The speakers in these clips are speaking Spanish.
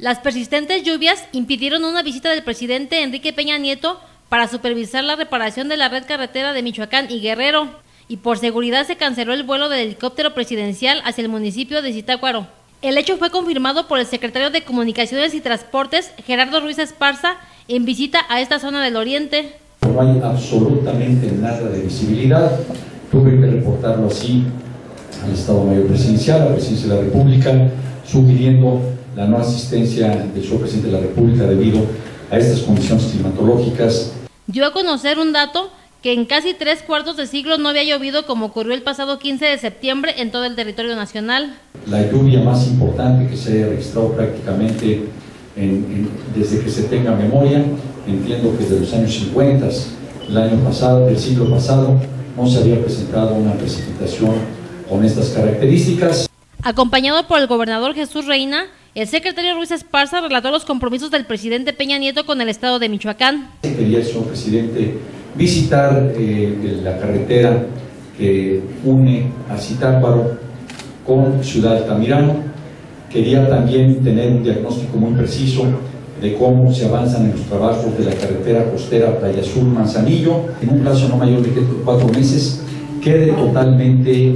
Las persistentes lluvias impidieron una visita del presidente Enrique Peña Nieto para supervisar la reparación de la red carretera de Michoacán y Guerrero, y por seguridad se canceló el vuelo del helicóptero presidencial hacia el municipio de Zitácuaro. El hecho fue confirmado por el secretario de Comunicaciones y Transportes, Gerardo Ruiz Esparza, en visita a esta zona del oriente. No hay absolutamente nada de visibilidad. Tuve que reportarlo así al Estado Mayor Presidencial, a la Presidencia de la República, sugiriendo la no asistencia del señor Presidente de la República debido a estas condiciones climatológicas. Dio a conocer un dato que en casi 3/4 de siglo no había llovido como ocurrió el pasado 15 de septiembre en todo el territorio nacional. La lluvia más importante que se haya registrado prácticamente desde que se tenga memoria, entiendo que desde los años 50, el año pasado, del siglo pasado, no se había presentado una precipitación con estas características. Acompañado por el gobernador Jesús Reina, el secretario Ruiz Esparza relató los compromisos del presidente Peña Nieto con el estado de Michoacán. Quería el señor presidente visitar la carretera que une a Zitácuaro con Ciudad Altamirano. Quería también tener un diagnóstico muy preciso de cómo se avanzan en los trabajos de la carretera costera Playa Azul Manzanillo. En un plazo no mayor de 4 meses quede totalmente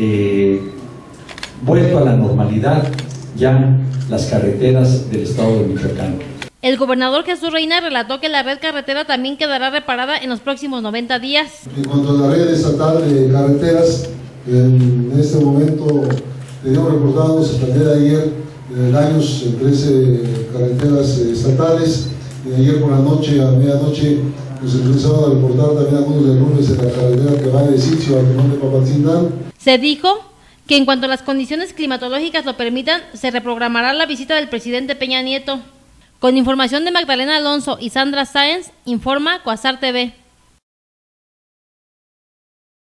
vuelto a la normalidad ya las carreteras del estado de Michoacán. El gobernador Jesús Reina relató que la red carretera también quedará reparada en los próximos 90 días. En cuanto a la red estatal de carreteras, en este momento tenemos reportados hasta el día de ayer daños en 13 carreteras estatales. Y ayer por la noche, a medianoche, nos empezaron a reportar también algunos derrumbes en la carretera que va de Sitzio al Limón de Papatzingán. Se dijo que en cuanto las condiciones climatológicas lo permitan, se reprogramará la visita del presidente Peña Nieto. Con información de Magdalena Alonso y Sandra Sáenz, informa Cuasar TV.